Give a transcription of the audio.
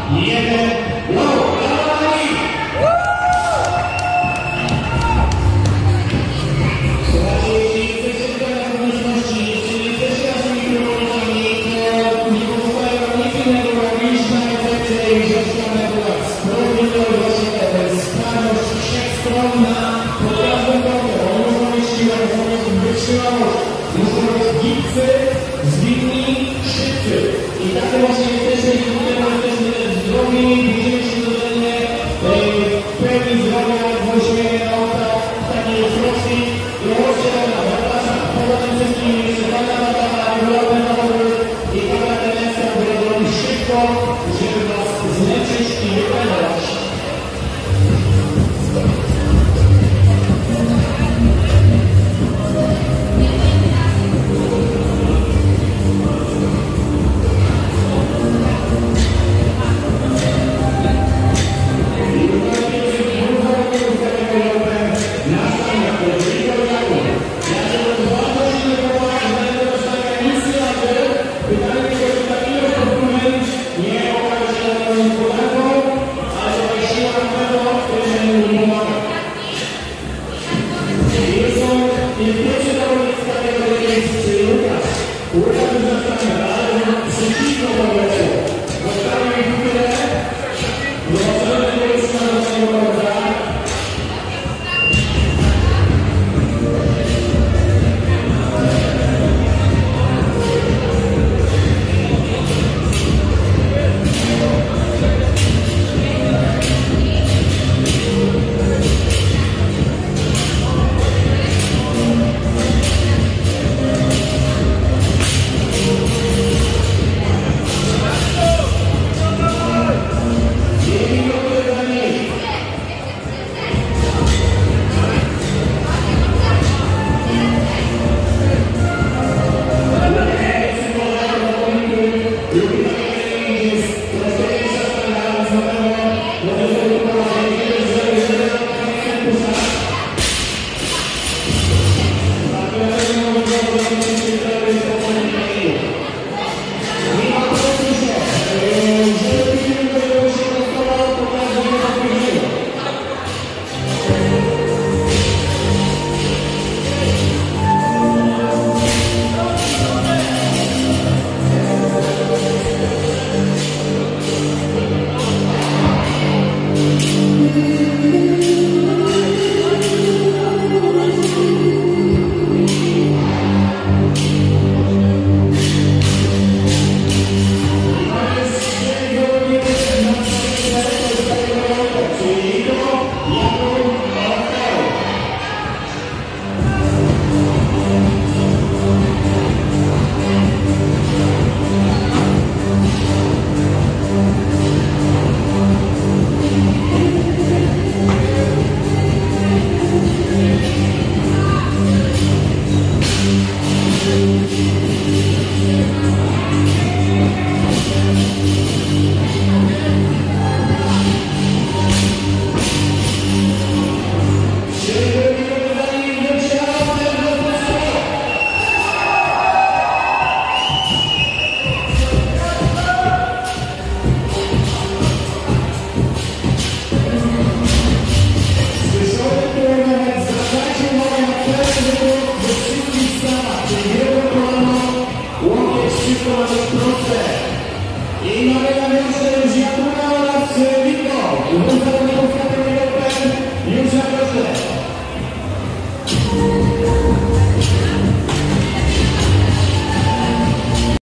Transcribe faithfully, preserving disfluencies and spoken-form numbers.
jeden, go! Słuchajcie, jeśli chcecie tutaj na publiczności, jeśli nie chcecie naszymi kryminalami, to nie pozostaje wam nic innego, jak iść na recepcję i wziąć kamerę. Spróbujmy właśnie tę sprawność wszechstronna pod każdym kątem. Oni muszą mieć siłę, muszą mieć wytrzymałość, muszą być gibcy, zwinni, szybcy. I takie właśnie jesteśmy, i tutaj jesteśmy zdrowi, widzimy się codziennie w pełni zdrowia, w uśmiechie na oczach, takiej frosji. I właśnie tam na zapraszam, poza tym wszystkim jeszcze pana Barbara, wygląda na wody i taka tendencja, która robi szybko, żeby was zmęczyć i wytrenować. Yes.